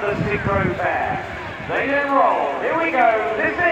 the synchro fair. They then roll. Here we go. This